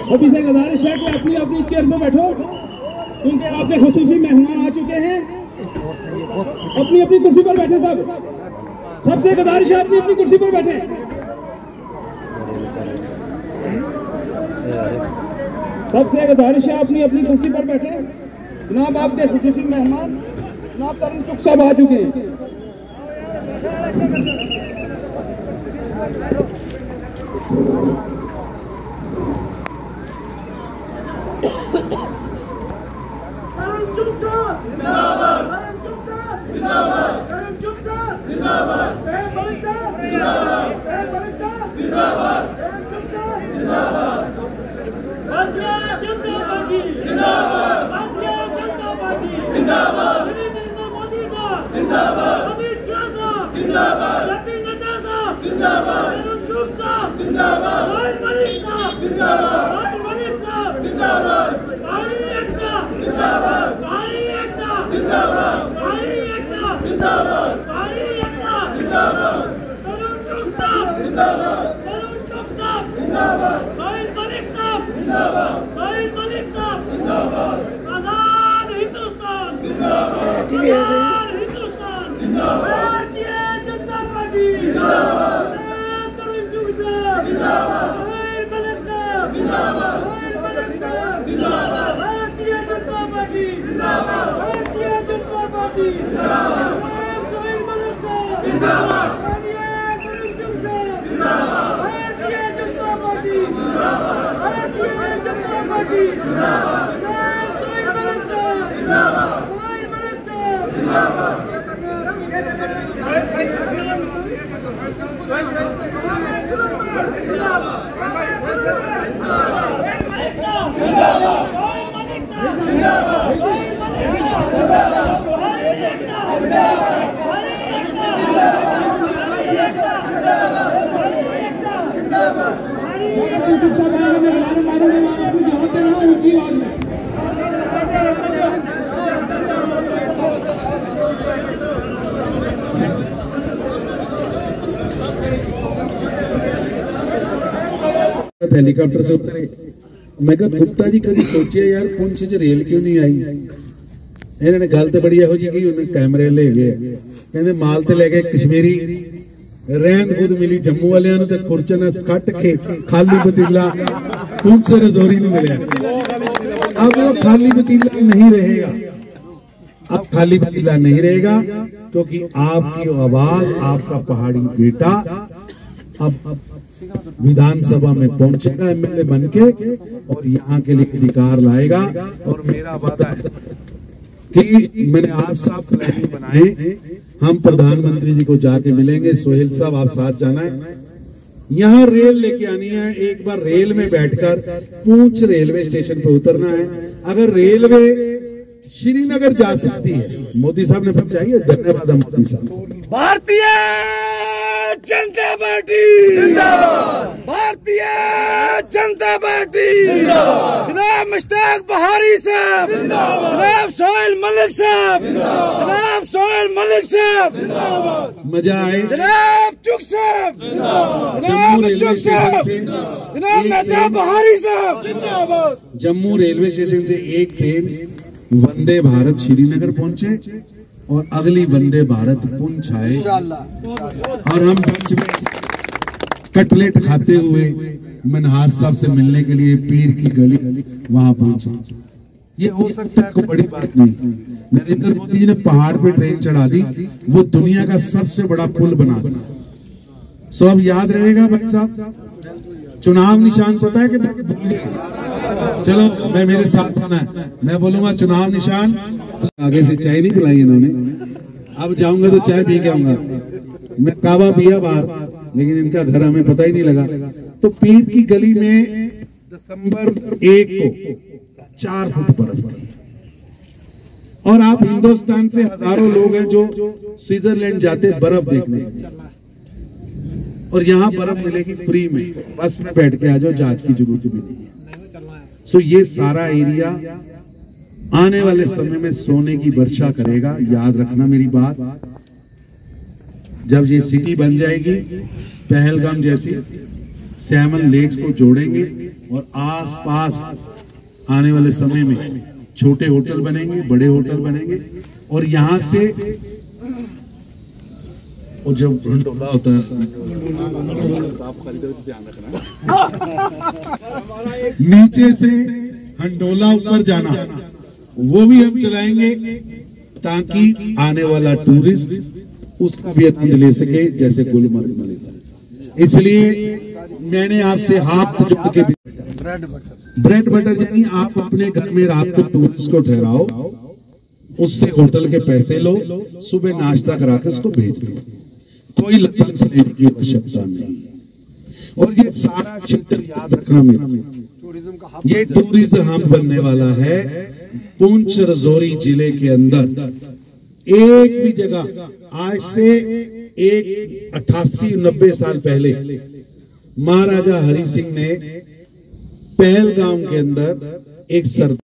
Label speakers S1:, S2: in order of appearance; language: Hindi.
S1: अभी से गुजारिश है कि अपनी अपनी चेयर पर बैठो, क्योंकि आपके खुसूसी मेहमान आ चुके हैं। अपनी अपनी कुर्सी पर बैठे सब, सबसे गुजारिश है अपनी अपनी कुर्सी पर बैठे। सबसे गुजारिश है अपनी अपनी कुर्सी पर बैठे। जनाब आपके खुसूसी मेहमान जनाब तरुण चुग साहब आ चुके हैं।
S2: हेलीकॉप्टर से उतरे, मैं कहा गुप्ता जी कभी सोचे यार पुंछ च रेल क्यों नहीं आई। इन्होंने गल तो बड़ी यहो जी की, उन्हें कैमरे ले गए, कहते माल तो ले गए कश्मीरी, रहंद खुद मिली जम्मू वाले ते खुरचन कट के खाली पतीला पुंछ से रजौरी नहीं मिले। अब वो खाली पतीला नहीं रहेगा, अब खाली पतीला नहीं रहेगा, क्योंकि आपकी आवाज आपका पहाड़ी बेटा अब विधानसभा में पहुंचेगा एमएलए बनके और यहाँ के लिए अधिकार लाएगा। और मेरा वादा है कि मैंने आज साहब प्लान बनाए, हम प्रधानमंत्री जी को जाके मिलेंगे। सोहेल साहब आप साथ जाना है, यहाँ रेल लेके आनी है। एक बार रेल में बैठकर पूंछ रेलवे स्टेशन पे उतरना है। अगर रेलवे श्रीनगर जा सकती है, मोदी साहब ने पहुंचाई है, धन्यवाद मोदी साहब।
S3: भारतीय जनता पार्टी जिंदाबाद, भारतीय जनता पार्टी जिंदाबाद, जनाब मुश्ताक बहारी साहब जिंदाबाद, जनाब सोहेल मलिक साहब जनाब सोहेल मलिक साहब जिंदाबाद,
S2: मजा आए,
S3: जनाब चुग साहब जनाब चुग साहब, जनाब मेहताब बहारी साहब जिंदाबाद।
S2: जम्मू रेलवे स्टेशन से एक ट्रेन वंदे भारत श्रीनगर पहुंचे और अगली वंदे भारत पुंछ आए, और हम बीच में कटलेट खाते हुए मनहास साहब से मिलने के लिए पीर की गली वहां पहुंचे। ये हो सकता है कोई बड़ी बात नहीं। नरेंद्र मोदी जी ने पहाड़ पे ट्रेन चढ़ा दी, वो दुनिया का सबसे बड़ा पुल बना दिया। सो अब याद रहेगा भाई साहब, चुनाव निशान पता है कि भूल गए? चलो मैं मेरे साथ आना है, मैं बोलूंगा चुनाव निशान। आगे से चाय नहीं पिलाई इन्होंने, अब जाऊंगा तो चाय पी के आऊंगा। मैं कावा पिया बाहर, लेकिन इनका घर हमें पता ही नहीं लगा। तो पीर की गली में दिसंबर 1 को 4 फुट बर्फ थी, और आप हिंदुस्तान से हजारों लोग हैं जो स्विट्जरलैंड जाते बर्फ देखने, और यहाँ बर्फ मिलेगी फ्री में, बस में बैठ के आ जाओ, जांच की जरूरत भी नहीं है। सो ये सारा एरिया आने वाले समय में सोने की वर्षा करेगा। याद रखना मेरी बात, जब ये सिटी बन जाएगी पहलगाम जैसी, सैमन लेक्स को जोड़ेंगे और आसपास आने वाले समय में छोटे होटल बनेंगे, बड़े होटल बनेंगे और यहां से और जब हंडोला होता है नीचे से हंडोला ऊपर जाना, वो भी हम चलाएंगे ताकि आने वाला टूरिस्ट उसका भी आनंद ले सके जैसे गुलमर्ग में लेता है। इसलिए मैंने आपसे हाथ जोड़ के ब्रेड बटर यानी आप अपने घर में रात को टूरिस्ट को ठहराओ, उससे होटल के पैसे लो, सुबह नाश्ता करा के उसको भेज दो, कोई लाइसेंस लेने की आवश्यकता नहीं। और ये सारा क्षेत्र याद रखना मेरा, ये टूरिज्म हब बनने वाला है। पुंछ राजौरी जिले के अंदर एक भी जगह आज से 88-90 साल पहले महाराजा हरि सिंह ने पहलगाम के अंदर एक